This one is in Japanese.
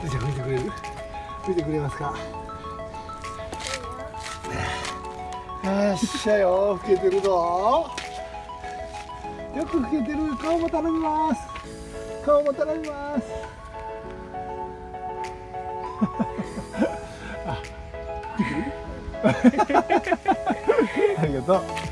じゃあ拭いてくれる？拭いてくれますか？よっしゃよ、拭けてるぞ。よく拭けてる。顔も頼みます。顔も頼みます。あ、拭けてる？ありがとう。